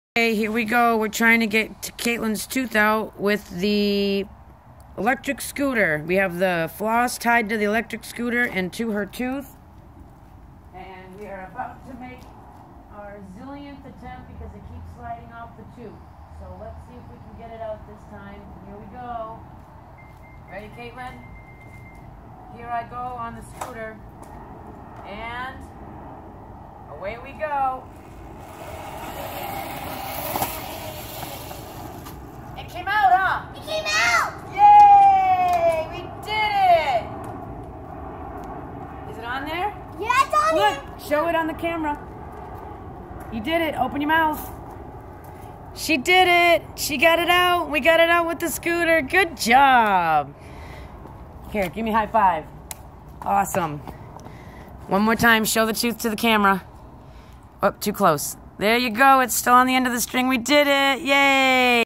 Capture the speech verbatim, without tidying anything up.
Okay, here we go. We're trying to get Catelyn's tooth out with the electric scooter. We have the floss tied to the electric scooter and to her tooth. And we are about to make our zillionth attempt because it keeps sliding off the tooth. So let's see if we can get it out this time. Here we go. Ready, Catelyn? Here I go on the scooter. And away we go. Came out, huh? It came out! Yay! We did it! Is it on there? Yeah, it's on Look, there. show it on the camera. You did it. Open your mouth. She did it. She got it out. We got it out with the scooter. Good job. Here, give me a high five. Awesome. One more time. Show the tooth to the camera. Oh, too close. There you go. It's still on the end of the string. We did it. Yay!